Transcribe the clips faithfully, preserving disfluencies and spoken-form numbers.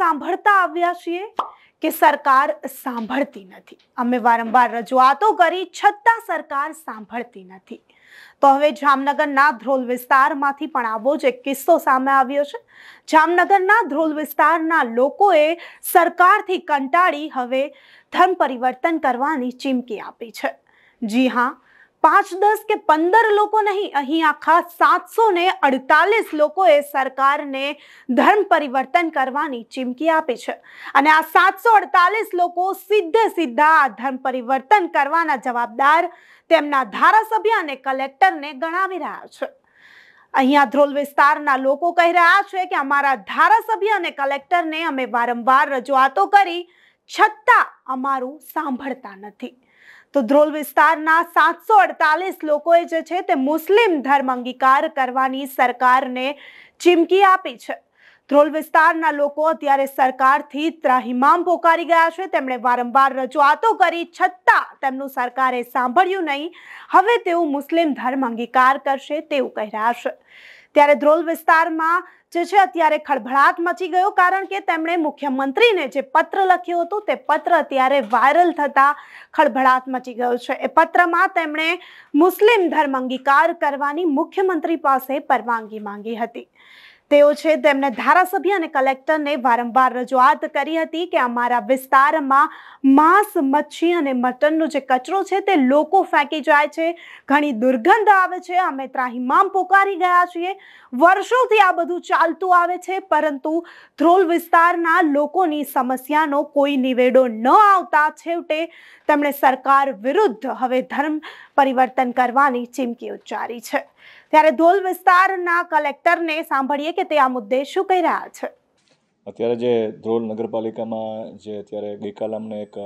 સાંભળતા આવ્યા છીએ કે સરકાર સાંભળતી નથી। અમે વારંવાર રજૂઆતો કરી છતાં સરકાર સાંભળતી નથી। તો હવે જામનગરના ધ્રોલ વિસ્તારમાંથી પણ આવો જ એક કિસ્સો સામે આવ્યો છે। જામનગરના ધ્રોલ વિસ્તારના લોકોએ સરકારથી કંટાળી હવે ધર્મ પરિવર્તન કરવાની ચીમકી આપી છે। જી હા, પાંચ દસ કે પંદર લોકો નહીં, અહીં આખા સાતસો ને અડતાલીસ લોકોએ સરકારને ધર્મ પરિવર્તન કરવાની ચીમકી આપી છે અને આ સાતસો અડતાલીસ લોકો સીધે સીધા આ ધર્મ પરિવર્તન કરવાના જવાબદાર તેમના ધારાસભ્ય અને કલેક્ટરને ગણાવી રહ્યા છે। અહીંયા ધ્રોલ વિસ્તારના લોકો કહી રહ્યા છે કે અમારા ધારાસભ્ય અને કલેક્ટરને અમે વારંવાર રજૂઆતો કરી છતાં અમારું સાંભળતા નથી। તો ધ્રોલ વિસ્તારના સાતસો અડતાલીસ લોકોએ જે છે તે મુસ્લિમ ધર્મ અંગીકાર કરવાની સરકારને ચીમકી આપી છે। ધ્રોલ વિસ્તારના લોકો અત્યારે સરકારથી ત્રાહિમામ પોકારી ગયા છે। તેમણે વારંવાર રજૂઆતો કરી છતાં તેમનું સરકારે સાંભળ્યું નહીં। હવે તેઓ મુસ્લિમ ધર્મ અંગીકાર કરશે તેવું કહી રહ્યા છે। ત્યારે ધ્રોલ વિસ્તારમાં જે છે અત્યારે ખળભળાટ મચી ગયો, કારણ કે તેમણે મુખ્યમંત્રીને જે પત્ર લખ્યો હતો તે પત્ર અત્યારે વાયરલ થતા ખળભળાટ મચી ગયો છે। એ પત્રમાં તેમણે મુસ્લિમ ધર્મ અંગીકાર કરવાની મુખ્યમંત્રી પાસે પરવાનગી માંગી હતી। તેઓ છે તેમને ધારાસભ્ય અને કલેક્ટરને વારંવાર રજૂઆત કરી હતી કે અમારા વિસ્તારમાં માંસ, મચ્છી અને મટનનો જે કચરો છે તે લોકો ફેંકી જાય છે, ઘણી દુર્ગંધ આવે છે, અમે ત્રાહિમામ પોકારી ગયા છીએ। વર્ષોથી આ બધું ચાલતું આવે છે, પરંતુ ધ્રોલ વિસ્તારના લોકોની સમસ્યાનો કોઈ નિવેડો ન આવતા છેવટે તેમણે સરકાર વિરુદ્ધ હવે ધર્મ પરિવર્તન કરવાની ચીમકી ઉચ્ચારી છે। ત્યારે ધ્રોલ વિસ્તારના કલેક્ટરને સાંભળીએ કે તે આ મુદ્દે શું કહી રહ્યા છે। અત્યારે જે ધ્રોલ નગરપાલિકામાં જે અત્યારે ગઈકાલે અમને એક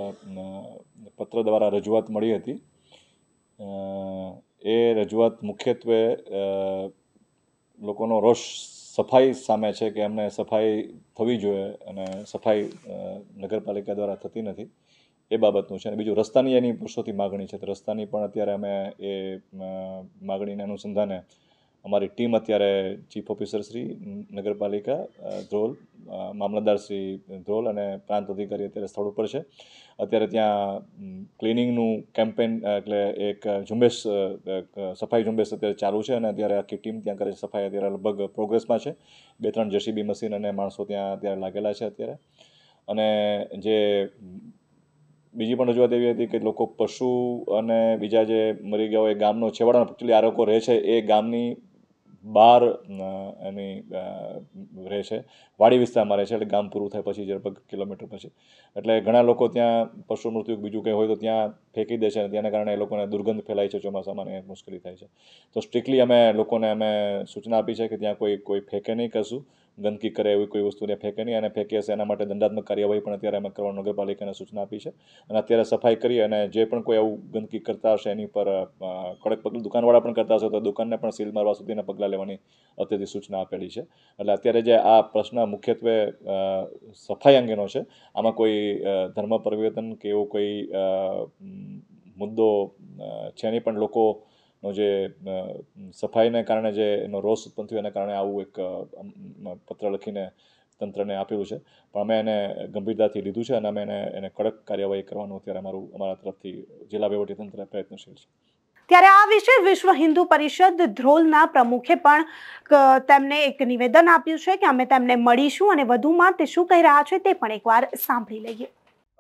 પત્ર દ્વારા રજૂઆત મળી હતી, એ રજૂઆત મુખ્યત્વે લોકોનો રોષ સફાઈ સામે છે કે એમને સફાઈ થવી જોઈએ અને સફાઈ નગરપાલિકા દ્વારા થતી નથી એ બાબતનું છે। અને બીજું રસ્તાની એની વર્ષોથી માગણી છે, તો રસ્તાની પણ અત્યારે અમે એ માગણીના અનુસંધાને અમારી ટીમ અત્યારે ચીફ ઓફિસર શ્રી નગરપાલિકા ધ્રોલ, મામલતદાર શ્રી ધ્રોલ અને પ્રાંત અધિકારી અત્યારે સ્થળ ઉપર છે। અત્યારે ત્યાં ક્લિનિંગનું કેમ્પેન એટલે એક ઝુંબેશ, સફાઈ ઝુંબેશ અત્યારે ચાલુ છે અને અત્યારે આખી ટીમ ત્યાં કરે છે સફાઈ। અત્યારે લગભગ પ્રોગ્રેસમાં છે, બે ત્રણ જેસીબી મશીન અને માણસો ત્યાં અત્યારે લાગેલા છે અત્યારે। અને જે બીજી પણ રજૂઆત એવી હતી કે લોકો પશુ અને બીજા જે મરી ગયા હોય એ ગામનો છેવાડાનો એકચ્યુઅલી આ લોકો રહે છે એ ગામની બહાર એની રહે છે, વાડી વિસ્તારમાં રહે છે, એટલે ગામ પૂરું થાય પછી લગભગ કિલોમીટર પછી, એટલે ઘણા લોકો ત્યાં પશુ મૃત્યુ બીજું કંઈ હોય તો ત્યાં ફેંકી દે છે અને તેના કારણે એ લોકોને દુર્ગંધ ફેલાય છે, ચોમાસામાં એ મુશ્કેલી થાય છે। તો સ્ટ્રિક્ટલી અમે લોકોને અમે સૂચના આપી છે કે ત્યાં કોઈ કોઈ ફેંકે નહીં, કશું ગંદકી કરે એવી કોઈ વસ્તુ ત્યાં ફેંકે નહીં, અને ફેંકે હશે એના માટે દંડાત્મક કાર્યવાહી પણ અત્યારે અમે કરવા નગરપાલિકાને સૂચના આપી છે। અને અત્યારે સફાઈ કરી અને જે પણ કોઈ આવું ગંદકી કરતા હશે એની પર કડક પગલાં, દુકાનવાળા પણ કરતા હશે તો દુકાનને પણ સીલ મારવા સુધીના પગલાં લેવાની અત્યારથી સૂચના આપેલી છે। એટલે અત્યારે જે આ પ્રશ્ન મુખ્યત્વે સફાઈ અંગેનો છે, આમાં કોઈ ધર્મ પરિવર્તન કે એવો કોઈ મુદ્દો છે નહીં, પણ લોકોનો જે સફાઈને કારણે જે એનો રોષ ઉત્પન્ન થયો એના કારણે આવું એક પત્ર લખીને તંત્રને આપેલું છે, પણ અમે એને ગંભીરતાથી લીધું છે અને અમે એને એને કડક કાર્યવાહી કરવાનું અત્યારે અમારું અમારા તરફથી જિલ્લા વહીવટીતંત્ર પ્રયત્નશીલ છે। ત્યારે આ વિશે વિશ્વ હિન્દુ પરિષદ ધ્રોલના પ્રમુખે પણ તેમને એક નિવેદન આપ્યું છે કે અમે તેમને મળીશું અને વધુમાં તે શું કહી રહ્યા છે તે પણ એકવાર સાંભળી લઈએ।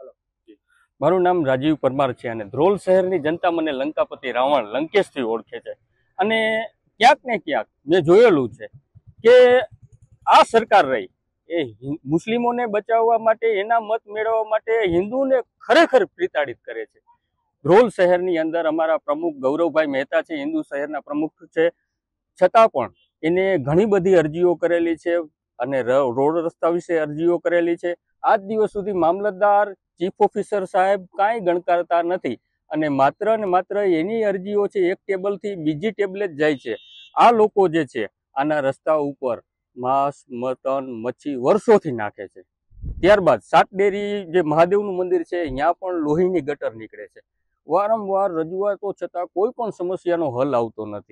મારું નામ રાજીવ પરમાર છે અને ધ્રોલ શહેરની જનતા મને લંકાપતિ રાવણ લંકેશથી ઓળખે છે। અને ક્યાંક ને ક્યાંક મેં જોયેલું છે કે આ સરકાર રહી એ મુસ્લિમોને બચાવવા માટે, એના મત મેળવવા માટે હિન્દુને ખરેખર પ્રતાડિત કરે છે। ધ્રોલ શહેરની અંદર અમારા પ્રમુખ ગૌરવભાઈ મહેતા છે, હિન્દુ શહેરના પ્રમુખ છે, છતાં પણ એને ઘણી બધી અરજીઓ કરેલી છે અને રોડ રસ્તા વિશે અરજીઓ કરેલી છે। આજ દિવસ સુધી મામલતદાર, ચીફ ઓફિસર સાહેબ કાંઈ ગણકારતા નથી અને માત્ર ને માત્ર એની અરજીઓ છે એક ટેબલથી બીજી ટેબલે જ જાય છે। આ લોકો જે છે આના રસ્તા ઉપર માંસ, મટન, મચ્છી વર્ષોથી નાખે છે। ત્યારબાદ સાત ડેરી જે મહાદેવનું મંદિર છે ત્યાં પણ લોહીની ગટર નીકળે છે। વારંવાર રજૂઆતો છતાં કોઈ પણ સમસ્યાનો હલ આવતો નથી।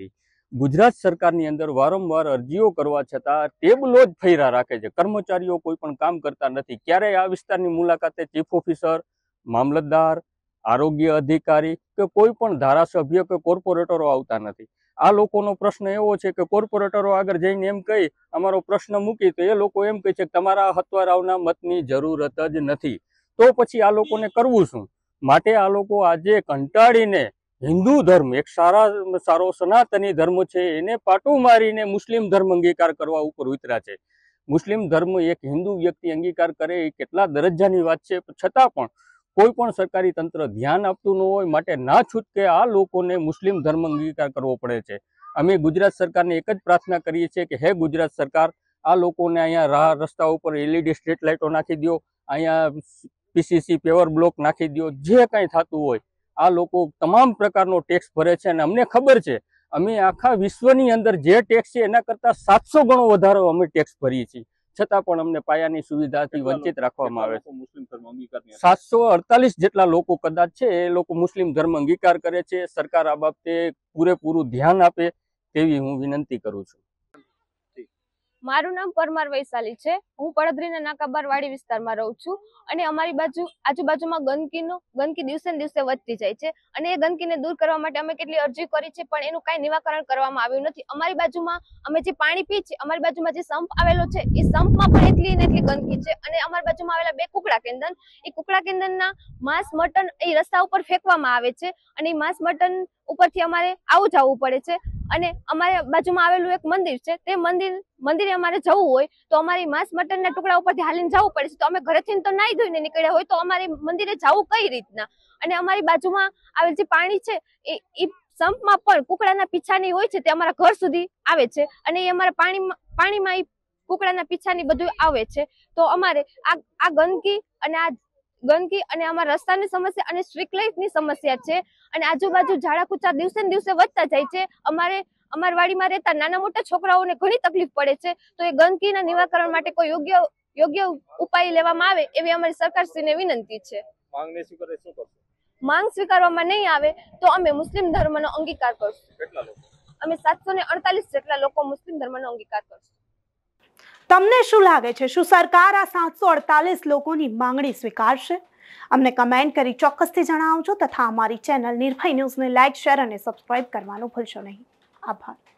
ગુજરાત સરકારની અંદર વારંવાર અરજીઓ કરવા છતાં ટેબલો જ ફર્યા રાખે છે. કર્મચારીઓ કોઈ પણ કામ કરતા નથી. ક્યારેય આ વિસ્તારની મુલાકાતે ચીફ ઓફિસર, મામલતદાર, આરોગ્ય અધિકારી કે કોઈ પણ ધારાસભ્ય કે કોર્પોરેટરો આવતા નથી. આ લોકોનો પ્રશ્ન એવો છે કે કોર્પોરેટરો આગળ જઈને એમ કહી અમારો પ્રશ્ન મૂકી તો એ લોકો એમ કહે છે કે તમારા હતવારાઓના મતની જરૂરત જ નથી. તો પછી આ લોકોને કરવું શું? માટે આ લોકો આજે કંટાળીને હિન્દુ ધર્મ, એક સારા સારો સનાતની ધર્મ છે, એને પાટું મારીને મુસ્લિમ ધર્મ અંગીકાર કરવા ઉપર ઉતર્યા છે. મુસ્લિમ ધર્મ એક હિન્દુ વ્યક્તિ અંગીકાર કરે એ કેટલા દરજ્જાની વાત છે, છતાં પણ કોઈ પણ સરકારી તંત્ર ધ્યાન આપતું ન હોય. માટે ના છૂટકે આ લોકોને મુસ્લિમ ધર્મ અંગીકાર કરવો પડે છે. અમે ગુજરાત સરકારને એક જ પ્રાર્થના કરીએ છીએ કે હે ગુજરાત સરકાર, આ લોકોને અહીંયા રાહ રસ્તા ઉપર એલઈડી સ્ટ્રીટ લાઇટો નાખી દો, અહીંયા પીસીસી પેવર બ્લોક નાખી દો, જે કાંઈ થતું હોય. આ લોકો તમામ પ્રકારનો ટેક્સ ભરે છે અને અમને ખબર છે અમે આખા વિશ્વની અંદર જે ટેક્સ છે એના કરતાં સાતસો ગણો વધારો અમે ટેક્સ ભરીએ છીએ, છતાં પણ અમને પાયાની સુવિધાથી વંચિત રાખવામાં આવે છે. મુસ્લિમ ધર્મ અંગીકાર સાતસો અડતાલીસ જેટલા લોકો કદાચ છે એ લોકો મુસ્લિમ ધર્મ અંગીકાર કરે છે. સરકાર આ બાબતે પૂરેપૂરું ધ્યાન આપે તેવી હું વિનંતી કરું છું. મારું નામ પરમાર વૈશાલી છે. હું પડદરીના નાકાબાર વાડી વિસ્તારમાં રહું છું અને અમારી બાજુ આજુબાજુમાં ગંદકીનો ગંદકી દિવસે ને દિવસે વધતી જાય છે અને એ ગંદકીને દૂર કરવા માટે અમે કેટલી અરજી કરી છે પણ એનું કાંઈ નિરાકરણ કરવામાં આવ્યું નથી. અમારી બાજુમાં અમે જે પાણી પીએ છીએ, અમારી બાજુમાં જે સંપ આવેલો છે એ સંપમાં પણ એટલી ને એટલી ગંદકી છે અને અમારી બાજુમાં આવેલા બે કુકડા કેન્દ્ર, એ કુકડા કેન્દ્રના માંસ મટન એ રસ્તા ઉપર ફેંકવામાં આવે છે અને એ માંસ મટન ઉપરથી અમારે આવું જવું પડે છે. અને અમારે બાજુમાં આવેલું એક મંદિર છે, તે મંદિર મંદિરે અમારે જવું હોય તો અમારી માંસ મટનના ટુકડા ઉપરથી હાલીને જવું પડે છે. તો અમે ઘરેથી તો નાઈ ધોઈને નીકળ્યા હોય તો અમારે મંદિરે જવું કઈ રીતના? અને અમારી બાજુમાં આવેલ જે પાણી છે એ એ સંપમાં પણ કુકડાના પીછાની હોય છે, તે અમારા ઘર સુધી આવે છે અને એ અમારા પાણીમાં પાણીમાં એ કુકડાના પીછાની બધું આવે છે. તો અમારે આ આ ગંદકી અને આ ગંદકી અને અમારા રસ્તાની સમસ્યા અને સ્ટ્રીટ લાઇટની સમસ્યા છે અને આજુબાજુ ઝાડા કૂચા દિવસે ને દિવસે વધતા જાય છે. અમારે અમારી વાડીમાં રહેતા નાના મોટા છોકરાઓને ઘણી તકલીફ પડે છે. તો એ ગંદકીના નિરાકરણ માટે કોઈ યોગ્ય યોગ્ય ઉપાય લેવામાં આવે એવી અમારી સરકારશ્રીને વિનંતી છે. માંગને સ્વીકારે શું કરશો? માંગ સ્વીકારવામાં નહીં આવે તો અમે મુસ્લિમ ધર્મનો અંગીકાર કરશું. કેટલા લોકો? અમે સાતસો ને અડતાલીસ જેટલા લોકો મુસ્લિમ ધર્મનો અંગીકાર કરશું. તમને શું લાગે છે, શું સરકાર આ સાતસો અડતાલીસ લોકોની માંગણી સ્વીકારશે? અમને કમેન્ટ કરી ચોક્કસથી જણાવજો તથા અમારી ચેનલ નિર્ભય ન્યૂઝને લાઇક, શેર અને સબસ્ક્રાઇબ કરવાનું ભૂલશો નહીં. આભાર.